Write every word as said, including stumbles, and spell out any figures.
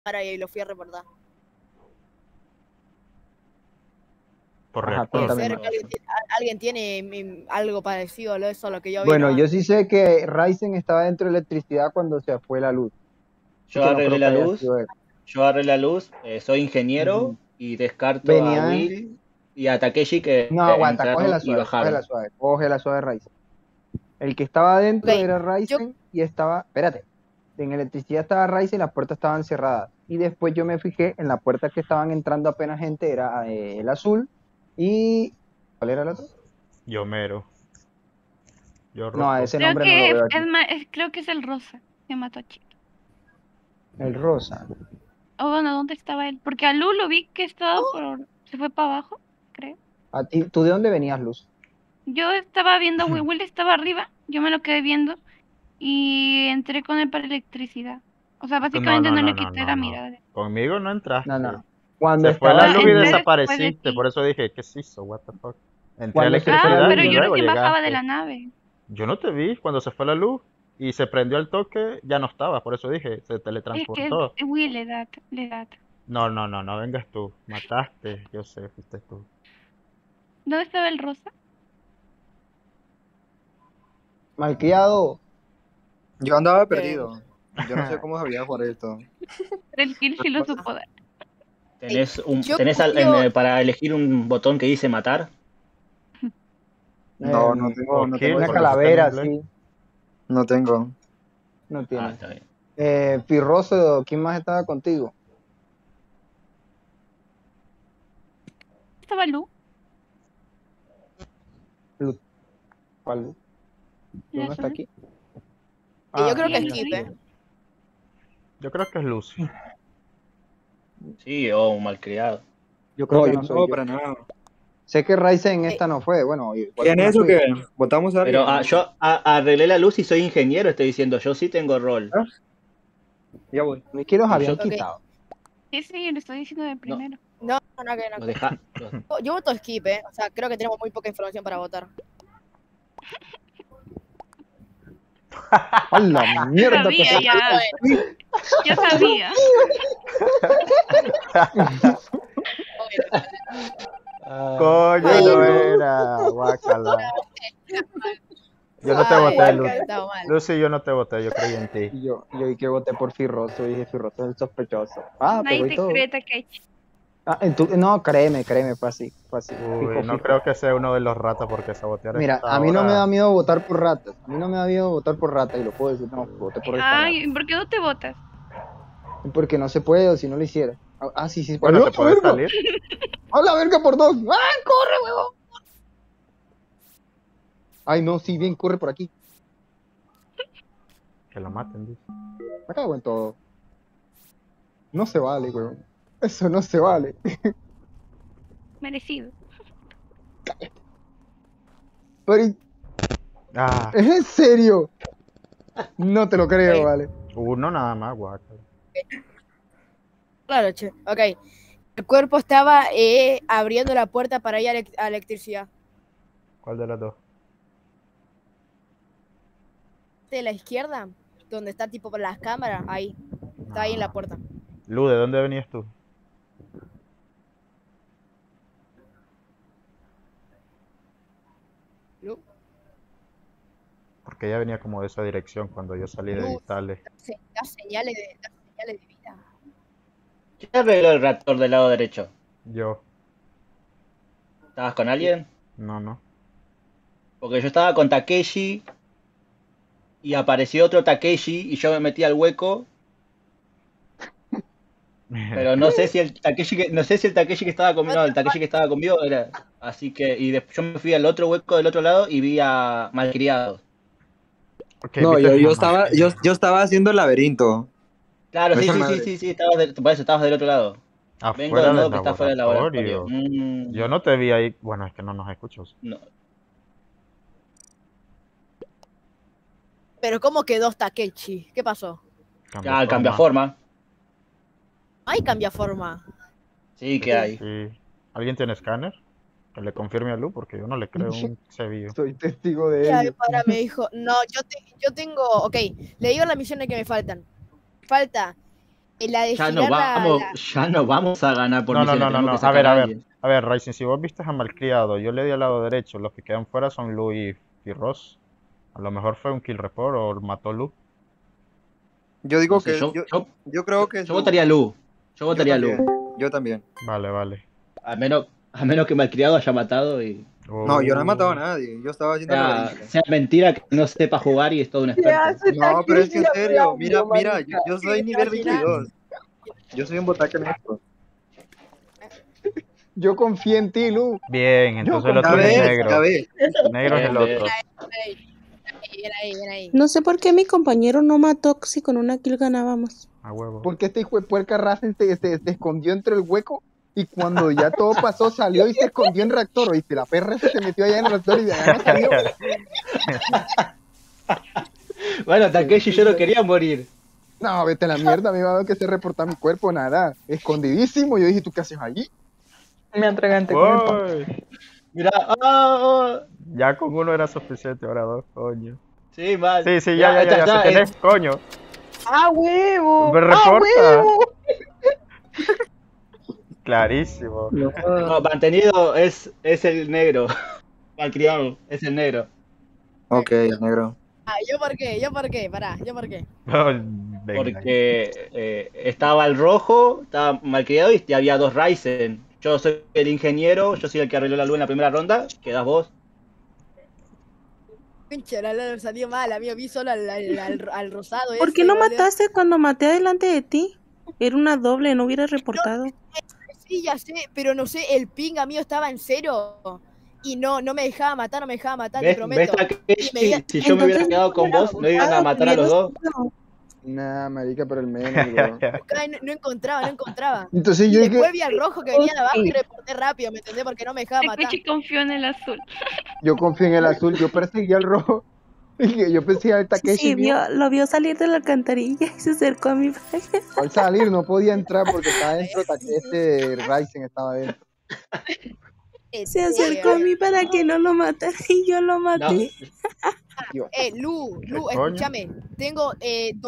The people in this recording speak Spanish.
y lo fui a reportar. Correcto. Puede ser que alguien, alguien tiene mm, algo parecido a eso a lo que yo vi. Bueno, nomás. yo sí sé que Ryzen estaba dentro de electricidad cuando se fue la luz. Yo Que no arreglé creo la que haya luz, sido él. yo arreglé la luz, eh, soy ingeniero Ujú. y descarto Venía- a Will y a Takeshi que No, eh, aguanta, entraron cógela y suave, bajaron. cógela suave, cógela suave Ryzen. El que estaba adentro Ok, era Ryzen y estaba, espérate, en electricidad estaba Ryzen y las puertas estaban cerradas. Y después yo me fijé en la puerta que estaban entrando apenas gente, era eh, el azul y... ¿Cuál era el otro? Yo mero. Yo No, rojo. ese Creo nombre no lo que veo aquí. es, ma- es- creo que es el rosa que mató a Chito. El rosa. O bueno, ¿dónde estaba él? Porque a Lu lo vi que estaba Oh. por... Se fue para abajo, creo. ¿A ti, ¿Tú de dónde venías, Luz? Yo estaba viendo a Will, Will estaba arriba, yo me lo quedé viendo y entré con él para electricidad. O sea, básicamente no, no, le no, quité no, la no. mirada. Conmigo no entraste. No, no. Cuando Se fue estaba la luz y entré haciendo- después de desapareciste, ti. por eso dije, ¿qué se hizo? What the fuck. Entré a Cuando se fue electricidad Ah, la pero luz, y yo luego recién bajaba de llegaste. la nave. Yo no te vi cuando se fue la luz y se prendió el toque, ya no estaba, por eso dije, se Es que teletransportó. Will le da, le da. No, no, no, no vengas tú, mataste, yo sé, fuiste tú. ¿Dónde estaba el rosa? Malcriado. Yo andaba perdido. Yo no sé cómo sabía jugar esto. Pero el kill sí lo supo dar. ¿Tenés, un, Yo tenés al- confío- en- para elegir un botón que dice matar? No, Eh, no tengo, no ok, tengo, Una porque calavera, está en sí. no tengo. No Ah, tiene. está bien. Eh, Pirroso, ¿quién más estaba contigo? ¿Estaba Lu? ¿Cuál? ¿Tú no está aquí? Y yo Ah, creo que mira, Skip, sí. ¿eh? Yo creo que es Lucy. Sí, o un malcriado. Yo creo No, que yo no soy no, yo. para nada. Sé que Ryzen en esta no fue, bueno. igual ¿Quién no es o fui. qué? ¿Votamos a alguien? Pero ah, yo a- arreglé la luz y soy ingeniero, estoy diciendo, yo sí tengo rol. Ya voy. Mis kilos Y habían yo- Ok. quitado. Sí, sí, lo estoy diciendo de primero. No, no, no, que no. Los deja- los- Yo- Yo voto Skip, ¿eh? O sea, creo que tenemos muy poca información para votar. ¡A la mierda! Sabía que se- ya. Ya sabía. Coño, Ay, no no. era, guácala. Yo no te Ay, voté, Luca, Lucy. estaba mal. Lucy, yo no te voté, yo creí en ti. Y yo, yo vi que voté por Firroso y dije, Firroso es el sospechoso. Ah, Nadie pegó y te todo. cree, Takechi. Ah, en tu- no, créeme, créeme, fue así. Fue así. Uy, Fijo, no fijo. creo que sea uno de los ratas porque sabotear Mira, esta a mí no me hora- da miedo votar por ratas. A mí no me da miedo votar por ratas y lo puedo decir, no, voté por esta Ay, ¿por qué no te votas? rata. Porque no se puede o si no lo hiciera. Ah, Ah, sí, sí. Bueno, ¡A te la puedes verga! salir. ¡A la verga por dos! ¡Ah, corre, huevón! Ay, no, sí, bien, corre por aquí. Que lo maten, dice. Me cago en todo. No se vale, huevón. Eso no se vale. Merecido. Pero, ¿es Ah, en serio? No te lo creo, Ok. vale. uno nada más, guácala. Claro, che. Ok. El cuerpo estaba eh, abriendo la puerta para ir a, elec- a electricidad. ¿Cuál de las dos? De la izquierda, donde está tipo por las cámaras, ahí. Está ahí en la puerta. Lu, ¿de dónde venías tú? Lu, Porque ella venía como de esa dirección cuando yo salí de Luz. Vitales. se- da señales de, da señales de vida. ¿Quién arregló el reactor del lado derecho? Yo, ¿Estabas con alguien? no, no. Porque yo estaba con Takeshi y apareció otro Takeshi y yo me metí al hueco, pero no sé si el Takeshi que, no sé si el Takeshi que estaba conmigo, no, el Takeshi que estaba conmigo era así que y después yo me fui al otro hueco del otro lado y vi a malcriados. Ok, No, viste yo, a yo mamá. estaba, yo, yo estaba haciendo el laberinto. Claro, sí, Esa sí, madre. sí, sí, sí, estabas del, por eso estabas del otro lado. Vengo Afuera del del lado que está fuera del laboratorio. laboratorio. Mm, Yo no te vi ahí. Bueno, es que no nos escuchas. no. Pero ¿cómo quedó Takechi? ¿Qué pasó? Ya cambia forma. Ay, cambia forma. Sí, que hay. Sí. ¿Alguien tiene escáner? Que le confirme a Lu porque yo no le creo un cebillo. Soy testigo de Ya, ello. para me dijo, no, yo, te- yo tengo, ok, le digo las misiones que me faltan. Falta Eh, La de Ya no girar la, vamos, la- ya no vamos a ganar por No, no, misiones, no, no, tenemos que no. A ver, sacar a a ver. alguien. A ver, Ryzen, si vos viste a Malcriado, yo le di al lado derecho. Los que quedan fuera son Lu y, y Ross. A lo mejor fue un kill report o mató Lu. Yo digo No sé, que yo, yo, yo, yo creo que es yo Lu. votaría Lu. Yo Yo votaría también. Lu. Yo también. Vale, vale. A menos, a menos que Malcriado haya matado y No, yo no he matado a Oh. nadie. Yo estaba haciendo la sea, varilla. sea mentira que no sepa jugar y es todo un ¿Qué experto. hace No, pero es que en Takeshi serio, hablando, mira, mira, yo, marica? yo soy ¿Te nivel imaginas? veintidós. Yo soy un botaque en esto. Yo confío en ti, Lu. Bien, entonces el Ya otro Ya es el ves, negro. ya ves. Negro es el Bien, bien. otro. Bien ahí, bien ahí. No sé por qué mi compañero no mató si con una kill ganábamos. A huevo. Porque este hijo de puerca Razen se, se, se escondió entre el hueco y cuando ya todo pasó salió y se escondió en reactor. ¿Oíste? La perra esa se metió allá en el reactor y de allá no salió. Bueno, Takeshi yo no quería morir. No, vete a la mierda, me iba a dar que se reportar mi cuerpo, nada. Escondidísimo. Yo dije, ¿tú qué haces allí? Me atraganté con el pan. Uy, Mira, ah, ya con uno era suficiente, ahora dos, coño. sí, mal. Sí, sí, ya, ya, ya, ya, está, si eh, tenés, coño. ¡Ah, huevo! Me ¡Ah, reporta. huevo! Clarísimo. no, mantenido es, es el negro. Malcriado, es el negro. Ok, el negro. Ah, ¿yo por qué? ¿Yo por qué? Pará, ¿yo por qué? Venga. Porque eh, estaba el rojo, estaba Malcriado y había dos Ryzen. Yo soy el ingeniero, yo soy el que arregló la luz en la primera ronda, quedas vos. Pinche, la la salió mal, amigo. Vi solo al, al, al, al rosado. ¿Por qué ese, no boludo. mataste cuando maté adelante de ti? Era una doble, no hubiera reportado. Sí, ya sé, pero no sé, el ping mío estaba en cero. Y no, no me dejaba matar, no me dejaba matar, te ¿Ves, prometo. ves Takeshi? Y me di- Si yo me hubiera Entonces, quedado con vos, no iban a matar a los dos. Nah, marica, pero el meme, bro. Ay, no, no encontraba, no encontraba. Entonces Y yo dije, después vi al rojo que venía de abajo y reporté rápido, ¿me entendés? Porque no me dejaba matar. Takeshi confió en el azul. yo confío en el azul, yo perseguí al rojo. Y yo perseguí al Sí, Takeshi. sí, mío. vio, lo vio salir de la alcantarilla y se acercó a mí. Al salir no podía entrar porque estaba dentro, este Ryzen estaba dentro. Se acercó a mí para que no lo matara y yo lo No, maté. Eh, Lu, Lu, ¿Qué coño? escúchame. Tengo eh,